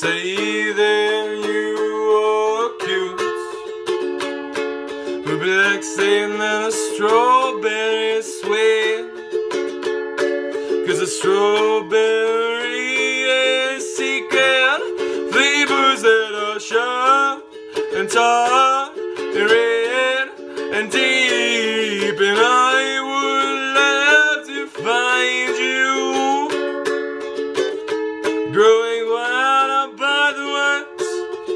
say that you are cute. Would be like saying that a strawberry is sweet, 'cause a strawberry is secret flavors that are sharp and tart and red and deep. And I would love to find you growing wild up by the woods.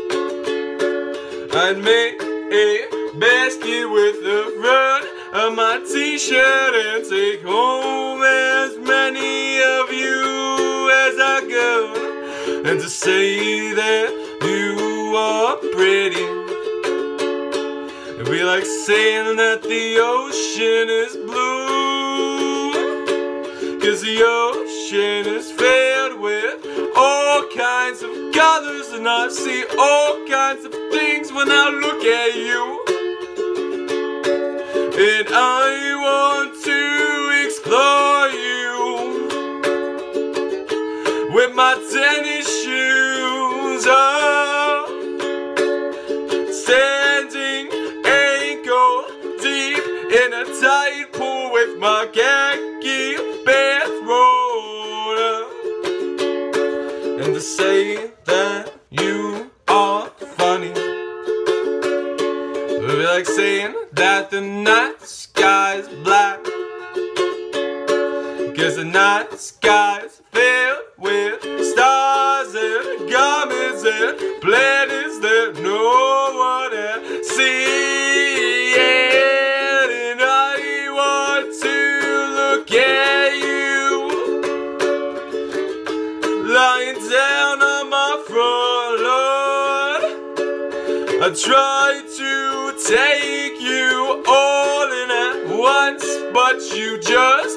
I'd make a basket with the front of my t-shirt and take home as many of you as I could, and to say that you are pretty. It'd be like saying that the ocean is blue, 'cause the ocean is filled with all kinds of colors, and I see all kinds of things when I look at you. And I want to explore you with my tennis shoes on, standing ankle deep in a tide pool with my khaki bathrobe, and to say that you are funny. It would be like saying that the night sky's black, 'cause the night sky's filled with stars and comets and planets that no one has seen. And I want to look at you lying down on my front lawn. I try to take you all in at once, but you just